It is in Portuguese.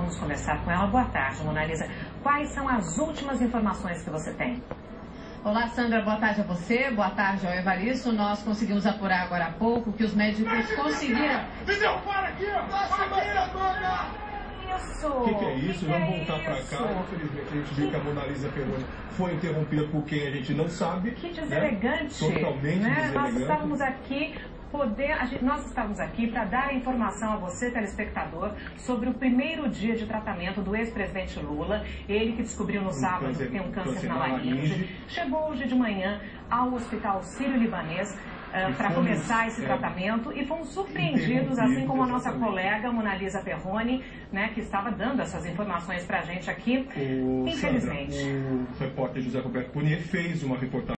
vamos começar com ela. Boa tarde, Mona Lisa. Quais são as últimas informações que você tem? Olá, Sandra, boa tarde a você, boa tarde ao Evaristo. Nós conseguimos apurar agora há pouco que os médicos conseguiram... Para aqui, ó! Isso! O que é isso? Vamos voltar para cá. Infelizmente, a gente viu que a Mona Lisa Perrone foi interrompida por quem a gente não sabe. Que deselegante, né? Totalmente deselegante. Nós estávamos aqui para dar informação a você, telespectador, sobre o primeiro dia de tratamento do ex-presidente Lula. Ele que descobriu no sábado que tem um câncer na laringe. Chegou hoje de manhã ao Hospital Sírio-Libanês para começar esse tratamento e fomos surpreendidos, assim como a nossa colega Mona Lisa Perrone, né, que estava dando essas informações para a gente aqui. Infelizmente. Sandra, o repórter José Roberto Punier fez uma reportagem